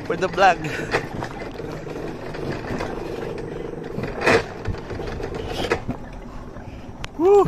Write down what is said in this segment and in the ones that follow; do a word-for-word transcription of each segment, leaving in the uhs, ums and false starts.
For the vlog. Woo!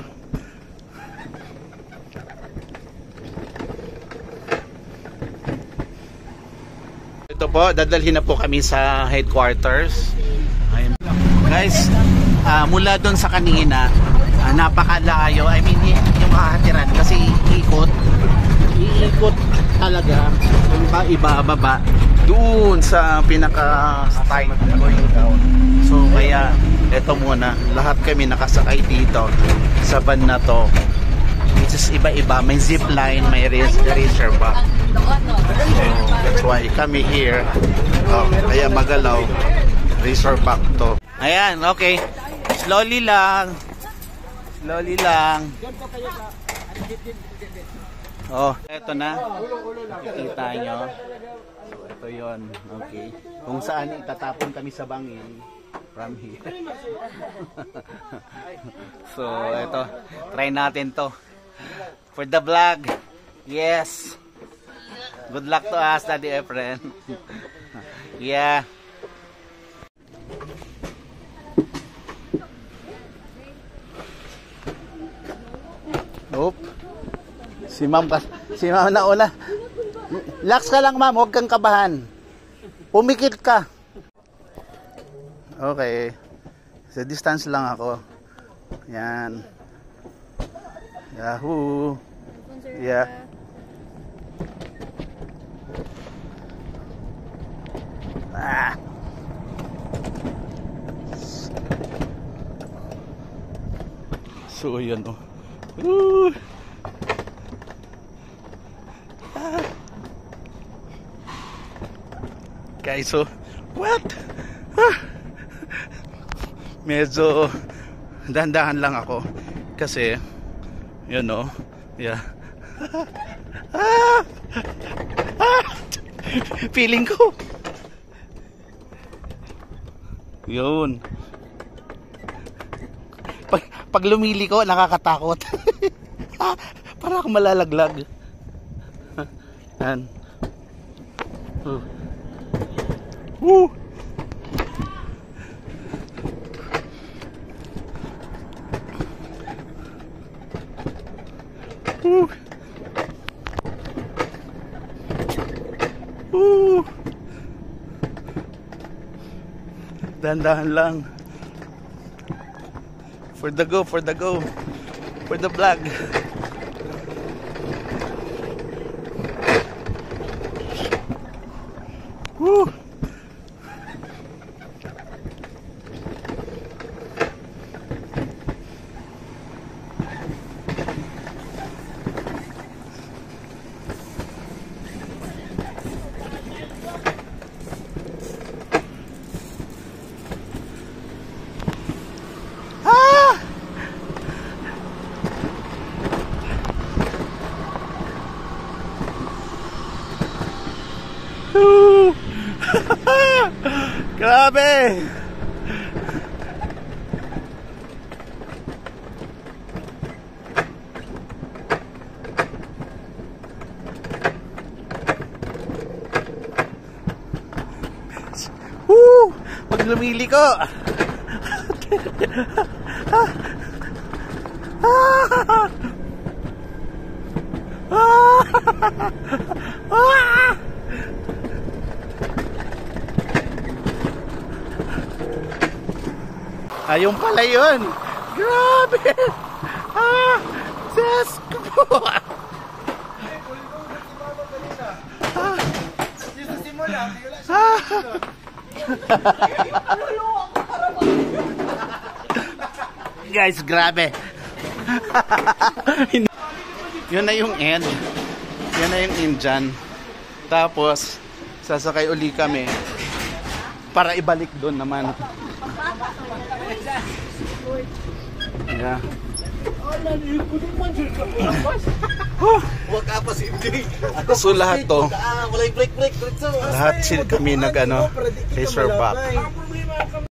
Ito po, dadalhin na po kami sa headquarters. Ayun. Guys, uh, mula doon sa kanina, uh, napakalayo. I mean, yung makakatiran kasi ikot. Iikot talaga. Yung iba, baba. Doon sa pinaka-start going down. So, kaya, ito muna. Lahat kami nakasakay dito sa van na to. Which is iba-iba. May zip line, may racer back. So, that's why kami here. Oh, kaya magalaw. Racer back to. Ayan, okay. Slowly lang. Slowly lang. Oh, eto na. Nakikita nyo. So, ito yun. Okay. Kung saan itatapon kami sa bangin. From here. So, ito. Try natin to. For the vlog. Yes. Good luck to us, Daddy Efren. Yeah. Oop. Si Ma'am si Ma'am na una. Relax ka lang, Ma'am, huwag kang kabahan. Pumikit ka. Okay. Sa distance lang ako. Yan. Yahoo. Yeah. Ah. So yun oh. Woo. Ah. Guys, so what? Ah. Medyo dandahan lang ako kasi yun oh. Yeah. Ah. Ah. Feeling ko. Yun. Pag, pag lumili ko, nakakatakot. Para akong malalaglag. Yan. Uh. Woo! Woo! Woo! Dahan-dahan lang. For the go, for the go. For the vlog. Woo! Grabe! Woo! Pag lumili ko! Ayun pala yun. Grabe. Ah, Diyos ko po. Ah. Guys, grabe. Yun na yung end. Yun na yung end dyan. Tapos, sasakay uli kami para ibalik doon naman. Yeah. So lahat to, lahat sila kami nag ano, racer back.